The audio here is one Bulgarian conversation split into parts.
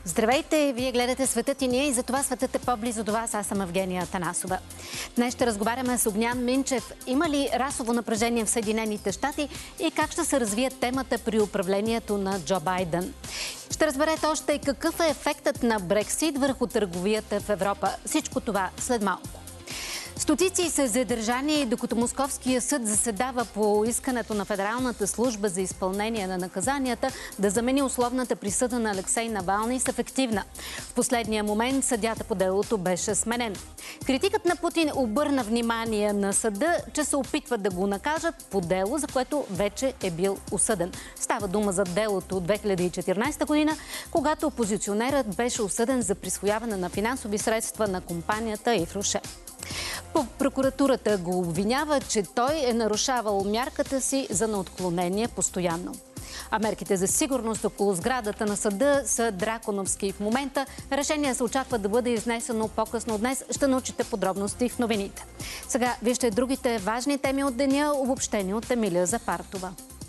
Здравейте! Вие гледате Светът и ние и затова Светът е по-близо до вас. Аз съм Евгения Атанасова. Днес ще разговаряме с Огнян Минчев. Има ли расово напрежение в Съединените щати и как ще се развие темата при управлението на Джо Байден? Ще разберете още и какъв е ефектът на Брексит върху търговията в Европа. Всичко това след малко. Стотици са задържани, докато Московския съд заседава по искането на Федералната служба за изпълнение на наказанията да замени условната присъда на Алексей Навалний с ефективна. В последния момент съдията по делото беше сменен. Критикът на Путин обърна внимание на съда, че се опитват да го накажат по дело, за което вече е бил осъден. Става дума за делото от 2014 година, когато опозиционерът беше осъден за присвояване на финансови средства на компанията Ифруше. Прокуратурата го обвинява, че той е нарушавал мярката си за неотклонение постоянно. А мерките за сигурност около сградата на съда са драконовски в момента. Решение се очаква да бъде изнесено по-късно днес. Ще научите подробности в новините. Сега вижте другите важни теми от деня, обобщени от Емилия Запартова.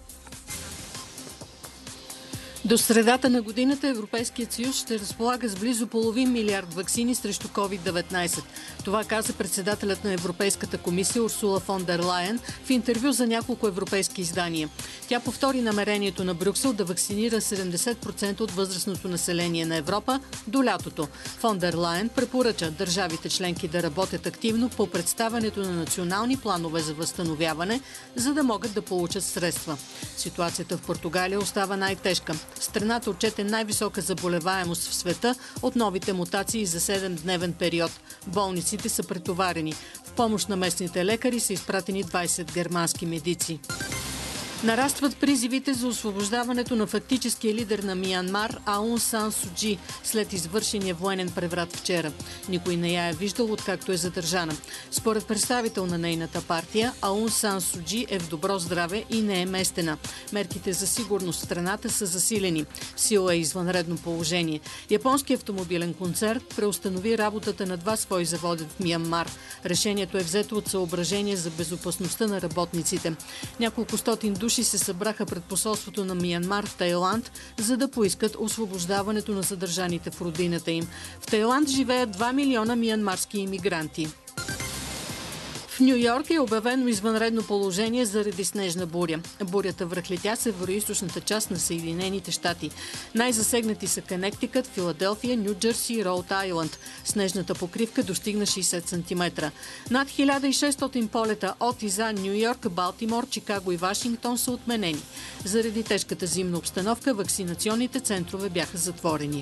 До средата на годината Европейският съюз ще разполага с близо половин милиард ваксини срещу COVID-19. Това каза председателят на Европейската комисия Урсула фон дер Лайен в интервю за няколко европейски издания. Тя повтори намерението на Брюксел да вакцинира 70% от възрастното население на Европа до лятото. Фон дер Лайен препоръча държавите членки да работят активно по представянето на национални планове за възстановяване, за да могат да получат средства. Ситуацията в Португалия остава най-тежка. Страната отчете най-висока заболеваемост в света от новите мутации за 7-дневен период. Болниците са претоварени. В помощ на местните лекари са изпратени 20 германски медици. Нарастват призивите за освобождаването на фактическия лидер на Миянмар Аун Сан Су Чи след извършения военен преврат вчера. Никой не я е виждал, откакто е задържана. Според представител на нейната партия, Аун Сан Су Чи е в добро здраве и не е местена. Мерките за сигурност в страната са засилени. В сила е извънредно положение. Японски автомобилен концерн преустанови работата на 2 свои заводи в Миянмар. Решението е взето от съображение за безопасността на работниците. Няколко стотин души се събраха пред посолството на Миянмар в Тайланд, за да поискат освобождаването на задържаните в родината им. В Тайланд живеят 2 милиона миянмарски имигранти. В Ню Йорк е обявено извънредно положение заради снежна буря. Бурята връхлетя североизточната част на Съединените щати. Най-засегнати са Конектикът, Филаделфия, Ню Джерси и Роуд Айланд. Снежната покривка достигна 60 см. Над 1600 полета от и за Ню Йорк, Балтимор, Чикаго и Вашингтон са отменени. Заради тежката зимна обстановка, вакцинационните центрове бяха затворени.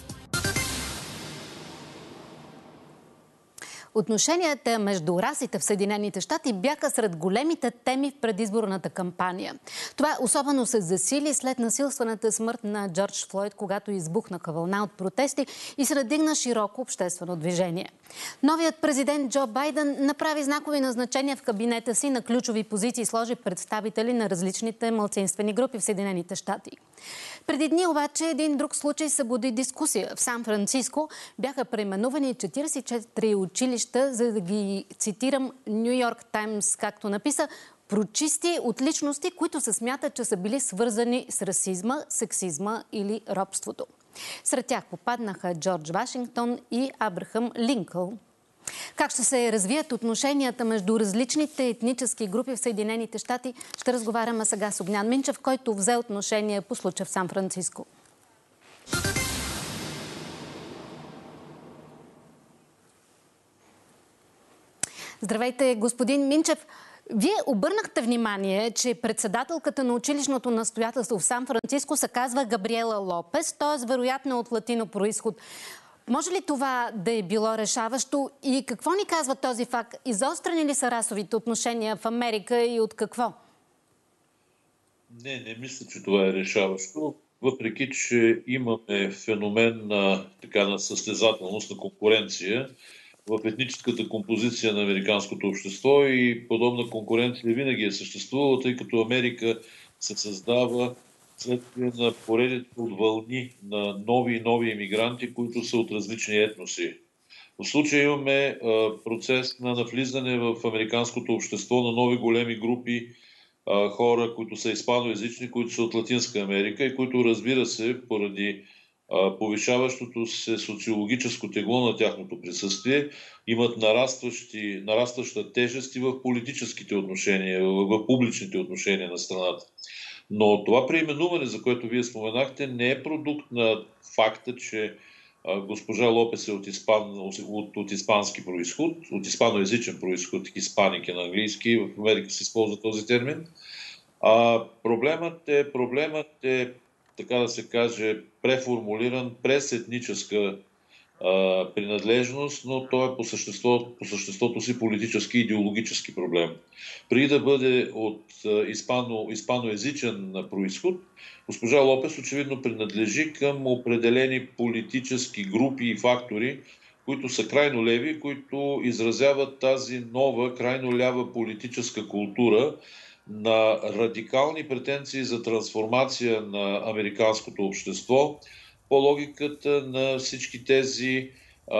Отношенията между расите в Съединените щати бяха сред големите теми в предизборната кампания. Това особено се засили след насилствената смърт на Джордж Флойд, когато избухнаха вълна от протести и се надигна широко обществено движение. Новият президент Джо Байден направи знакови назначения в кабинета си на ключови позиции и сложи представители на различните малцинствени групи в Съединените щати. Преди дни обаче един друг случай събуди дискусия. В Сан-Франциско бяха преименувани 44 училища, за да ги цитирам Ню Йорк Таймс, както написа, прочисти от личности, които се смятат, че са били свързани с расизма, сексизма или робството. Сред тях попаднаха Джордж Вашингтон и Абрахам Линкълн. Как ще се развият отношенията между различните етнически групи в Съединените щати, ще разговаряме сега с Огнян Минчев, който взе отношение по случая в Сан-Франциско. Здравейте, господин Минчев. Вие обърнахте внимание, че председателката на училищното настоятелство в Сан-Франциско се казва Габриела Лопес, т.е. вероятно от латино произход. Може ли това да е било решаващо и какво ни казва този факт? Изострени ли са расовите отношения в Америка и от какво? Не мисля, че това е решаващо. Въпреки че имаме феномен на състезателност, на конкуренция в етническата композиция на американското общество и подобна конкуренция винаги е съществувала, тъй като Америка се създава следствие на поредица от вълни на нови и нови емигранти, които са от различни етноси. В случая имаме процес на навлизане в американското общество на нови големи групи хора, които са испаноязични, които са от Латинска Америка и които, разбира се, поради повишаващото се социологическо тегло на тяхното присъствие, имат нарастваща тежест и в политическите отношения, в публичните отношения на страната. Но това преименуване, за което вие споменахте, не е продукт на факта, че госпожа Лопес е от испански происход, от испаноязичен происход, хиспаник е на английски, в Америка се използва този термин. Проблемът е, така да се каже, преформулиран през етническа принадлежност, но той е по съществото си политически и идеологически проблем. Преди да бъде от испаноязичен происход, госпожа Лопес очевидно принадлежи към определени политически групи и фактори, които са крайно леви, които изразяват тази нова, крайно лява политическа култура на радикални претенции за трансформация на американското общество по логиката на всички тези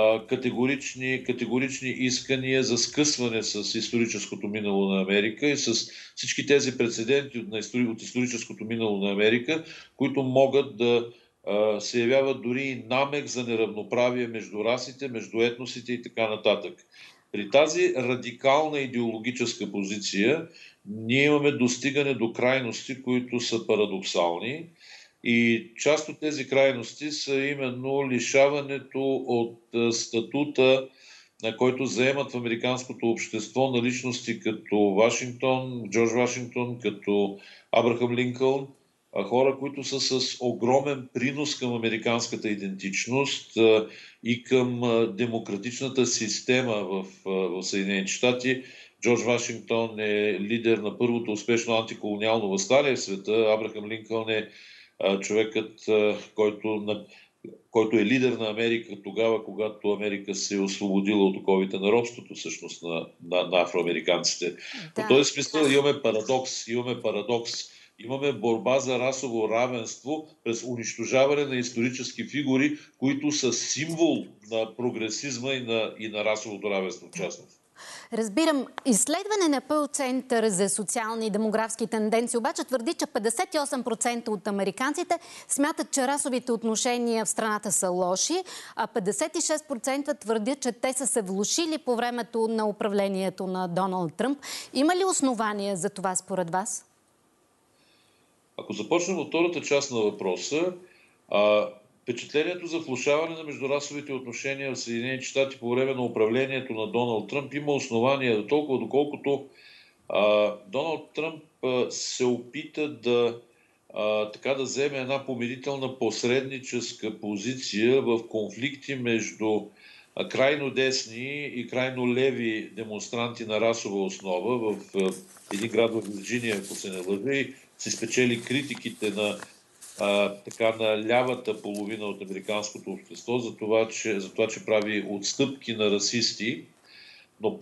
категорични искания за скъсване с историческото минало на Америка и с всички тези прецеденти от историческото минало на Америка, които могат да се явяват дори и намек за неравноправие между расите, между етносите и така нататък. При тази радикална идеологическа позиция ние имаме достигане до крайности, които са парадоксални. И част от тези крайности са именно лишаването от статута, на който заемат в американското общество на личности като Джордж Вашингтон, като Абрахам Линкълн, хора, които са с огромен принос към американската идентичност и към демократичната система в Съединените щати. Джордж Вашингтон е лидер на първото успешно антиколониално въстание в света. Абрахам Линкълн е човекът, който е лидер на Америка тогава, когато Америка се е освободила от оковите на робството, всъщност на афроамериканците. Да. В този смисъл имаме парадокс. Имаме борба за расово равенство през унищожаване на исторически фигури, които са символ на прогресизма и на расовото равенство в частност. Разбирам. Изследване на Пъл Център за социални и демографски тенденции обаче твърди, че 58% от американците смятат, че расовите отношения в страната са лоши, а 56% твърдят, че те са се влошили по времето на управлението на Доналд Тръмп. Има ли основания за това според вас? Ако започнем от втората част на въпроса, впечатлението за влошаване на междурасовите отношения в Съединените щати по време на управлението на Доналд Тръмп има основания до толкова, доколкото Доналд Тръмп се опита да вземе една помирителна посредническа позиция в конфликти между крайно десни и крайно леви демонстранти на расова основа в един град в Вирджиния, ако се не лъжа, и се спечели критиките на лявата половина от американското общество за това, че прави отстъпки на расисти. Но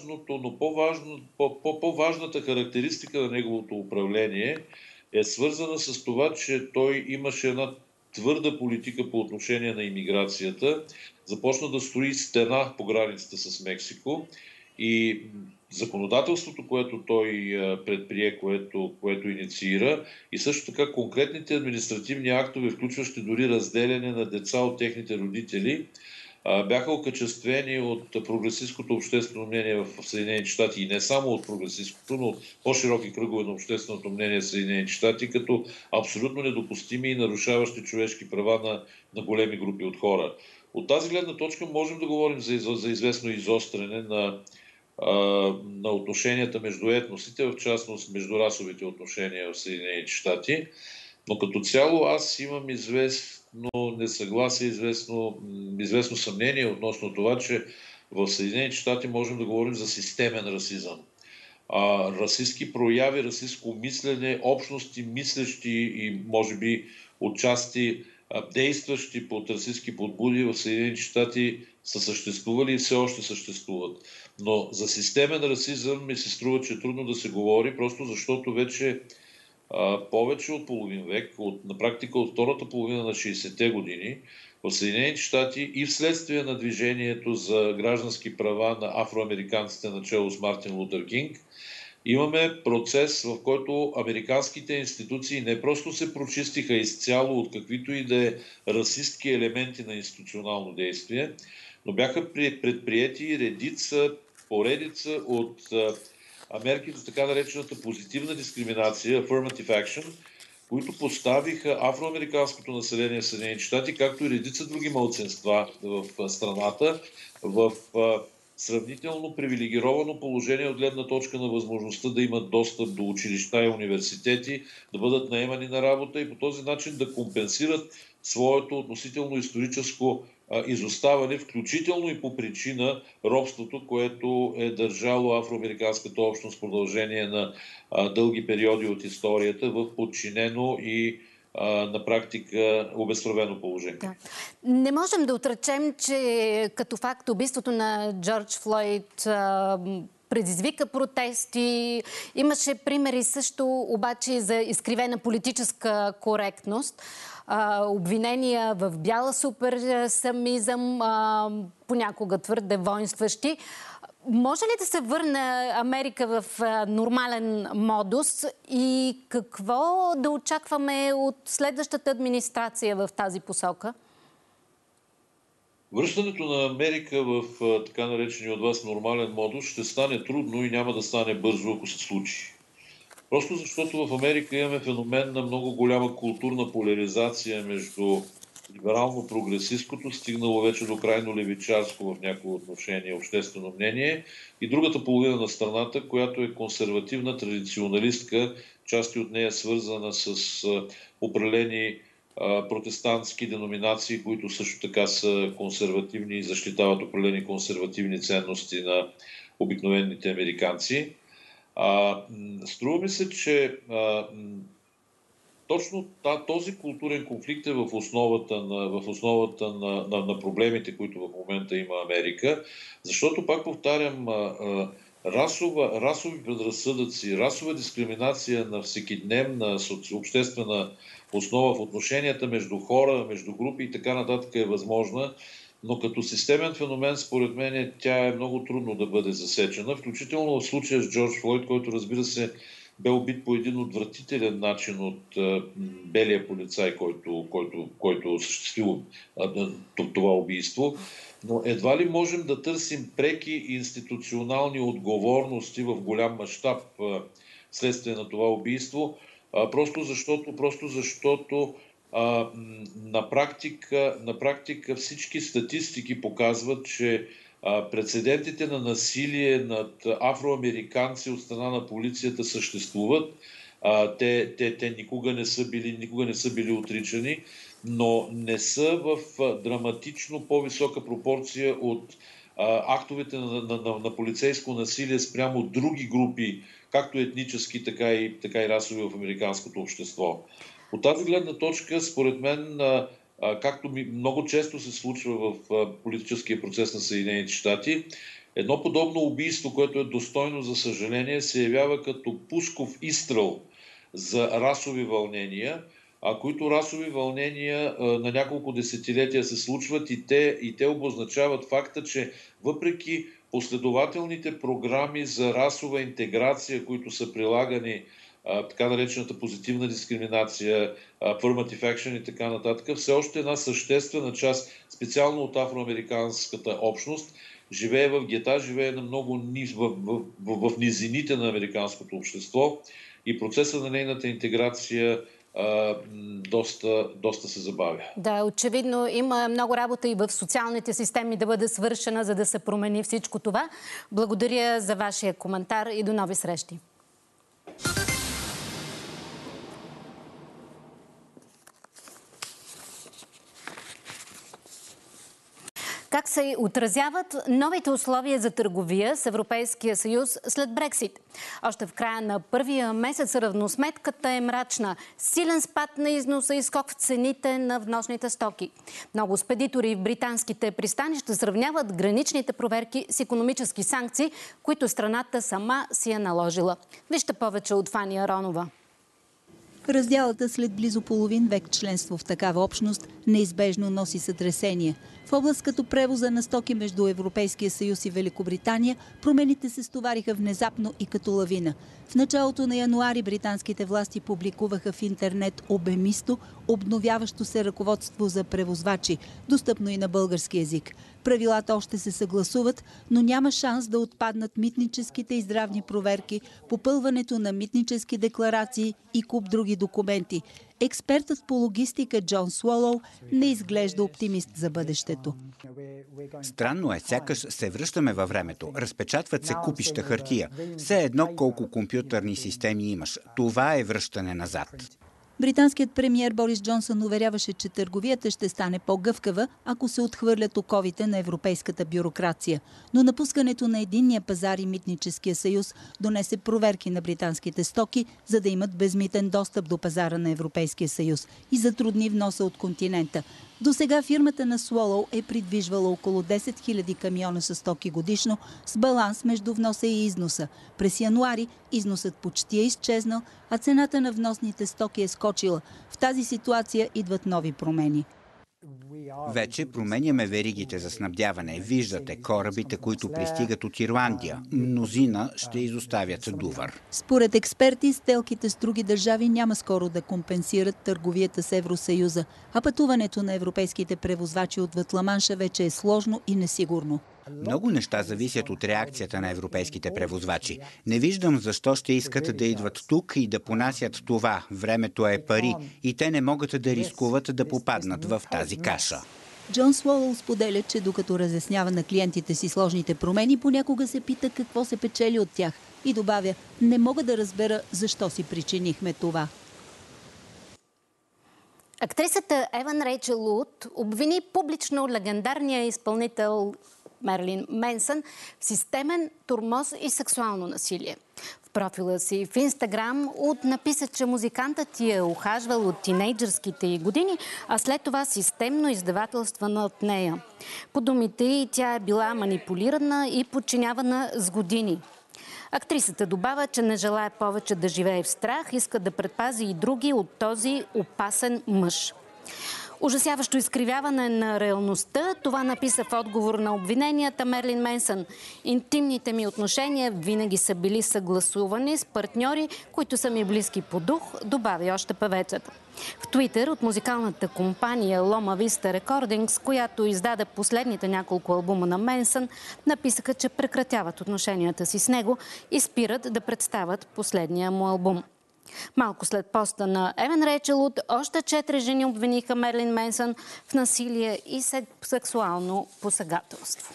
по-важната характеристика на неговото управление е свързана с това, че той имаше една твърда политика по отношение на имиграцията. Започна да строи стена по границата с Мексико и законодателството, което той предприе, което инициира, и също така конкретните административни актове, включващи дори разделяне на деца от техните родители, бяха окачествени от прогресистското обществено мнение в Съединените щати и не само от прогресистското, но от по-широки кръгове на общественото мнение в Съединените щати, като абсолютно недопустими и нарушаващи човешки права на големи групи от хора. От тази гледна точка можем да говорим за известно изостряне на отношенията между етносите, в частност между расовите отношения в Съединените щати. Но като цяло аз имам известно несъгласие, известно съмнение относно това, че в Съединените щати можем да говорим за системен расизъм. Расистски прояви, расистско мислене, общности мислещи и може би отчасти действащи под расистски подбуди в Съединените щати са съществували и все още съществуват. Но за системен расизъм ми се струва, че е трудно да се говори, просто защото вече повече от половин век, на практика от втората половина на 60-те години, в Съединените щати и вследствие на движението за граждански права на афроамериканците начело с Мартин Лутер Кинг, Имаме процес, в който американските институции не просто се прочистиха изцяло от каквито и да е расистки елементи на институционално действие, но бяха предприети поредица от мерки за така наречената позитивна дискриминация, affirmative action, които поставиха афроамериканското население в Съединените щати, както и редица други малцинства в страната, в сравнително привилегировано положение от гледна точка на възможността да имат достъп до училища и университети, да бъдат наемани на работа и по този начин да компенсират своето относително историческо изоставане, включително и по причина робството, което е държало афроамериканската общност в продължение на дълги периоди от историята в подчинено и на практика обезправено положение. Да. Не можем да отречем, че като факт убийството на Джордж Флойд предизвика протести. Имаше примери също обаче за изкривена политическа коректност. Обвинения в бяла суперсамизъм, понякога твърде воинстващи. Може ли да се върне Америка в нормален модус и какво да очакваме от следващата администрация в тази посока? Връщането на Америка в така наречения от вас нормален модус ще стане трудно и няма да стане бързо, ако се случи. Просто защото в Америка имаме феномен на много голяма културна поляризация между либерално-прогресистското, стигнало вече до крайно левичарско в някои отношения обществено мнение, и другата половина на страната, която е консервативна, традиционалистка, части от нея свързана с определени протестантски деноминации, които също така са консервативни и защитават определени консервативни ценности на обикновените американци. Струва ми се, че точно този културен конфликт е в основата на проблемите, които в момента има Америка, защото, пак повтарям, расови предразсъдъци, расова дискриминация на всекидневна обществена основа в отношенията между хора, между групи и така нататък е възможна, но като системен феномен, според мен, тя е много трудно да бъде засечена, включително в случая с Джордж Флойд, който, разбира се, бе убит по един отвратителен начин от белия полицай, който осъществил това убийство. Но едва ли можем да търсим преки институционални отговорности в голям мащаб вследствие на това убийство, просто защото на практика всички статистики показват, че прецедентите на насилие над афроамериканци от страна на полицията съществуват. Те никога не са били отричани, но не са в драматично по-висока пропорция от актовете на полицейско насилие спрямо други групи, както етнически, така и расови в американското общество. От тази гледна точка, според мен, както много често се случва в политическия процес на Съединените щати, едно подобно убийство, което е достойно за съжаление, се явява като пусков изстрел за расови вълнения, които расови вълнения на няколко десетилетия се случват и те обозначават факта, че въпреки последователните програми за расова интеграция, които са прилагани, така наречената позитивна дискриминация, affirmative action и така нататък, все още една съществена част, специално от афроамериканската общност, живее в гета, живее на много в низините на американското общество и процесът на нейната интеграция доста се забавя. Да, очевидно има много работа и в социалните системи да бъде свършена, за да се промени всичко това. Благодаря за вашия коментар и до нови срещи. Как се отразяват новите условия за търговия с Европейския съюз след Брексит? Още в края на първия месец равносметката е мрачна. Силен спад на износа и скок в цените на вносните стоки. Много спедитори в британските пристанища сравняват граничните проверки с икономически санкции, които страната сама си е наложила. Вижте повече от Фани Аронова. Разделата след близо половин век членство в такава общност неизбежно носи сътресение. В област като превоза на стоки между Европейския съюз и Великобритания, промените се стовариха внезапно и като лавина. В началото на януари британските власти публикуваха в интернет обемисто, обновяващо се ръководство за превозвачи, достъпно и на български език. Правилата още се съгласуват, но няма шанс да отпаднат митническите и здравни проверки, попълването на митнически декларации и куп други документи. Експертът по логистика Джон Суолоу не изглежда оптимист за бъдещето. Странно е, сякаш се връщаме във времето. Разпечатват се купища хартия. Все едно колко компютърни системи имаш. Това е връщане назад. Британският премиер Борис Джонсън уверяваше, че търговията ще стане по-гъвкава, ако се отхвърлят оковите на европейската бюрокрация. Но напускането на единния пазар и митническия съюз донесе проверки на британските стоки, за да имат безмитен достъп до пазара на Европейския съюз и затрудни вноса от континента. До сега фирмата на Суолоу е придвижвала около 10 000 камиона с стоки годишно с баланс между вноса и износа. През януари износът почти е изчезнал, а цената на вносните стоки е скочила. В тази ситуация идват нови промени. Вече променяме веригите за снабдяване. Виждате корабите, които пристигат от Ирландия. Мнозина ще изоставят Дувър. Според експерти, сделките с други държави няма скоро да компенсират търговията с Евросъюза, а пътуването на европейските превозвачи отвъд Ла-Манша вече е сложно и несигурно. Много неща зависят от реакцията на европейските превозвачи. Не виждам защо ще искат да идват тук и да понасят това. Времето е пари и те не могат да рискуват да попаднат в тази каша. Джон Суолоу споделя, че докато разяснява на клиентите си сложните промени, понякога се пита какво се печели от тях и добавя: не мога да разбера защо си причинихме това. Актрисата Еван Рейчел Уд обвини публично легендарния изпълнител Мерлин Менсън в системен тормоз и сексуално насилие. В профила си в Инстаграм Уд написа, че музикантът е ухажвал от тинейджърските й години, а след това системно издевателствана от нея. По думите й, тя е била манипулирана и подчинявана с години. Актрисата добавя, че не желае повече да живее в страх, иска да предпази и други от този опасен мъж. Ужасяващо изкривяване на реалността, това написа в отговор на обвиненията Мерлин Менсън. Интимните ми отношения винаги са били съгласувани с партньори, които са ми близки по дух, добави още певецът. В Твитър от музикалната компания Loma Vista Recordings, която издаде последните няколко албума на Менсън, написаха, че прекратяват отношенията си с него и спират да представят последния му албум. Малко след поста на Еван Рейчел Уд, още 4 жени обвиниха Мерлин Менсън в насилие и сексуално посегателство.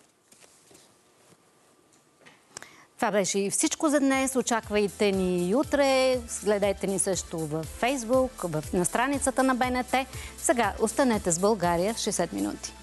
Това беше и всичко за днес. Очаквайте ни и утре. Следете ни също във Фейсбук, на страницата на БНТ. Сега останете с България в 60 минути.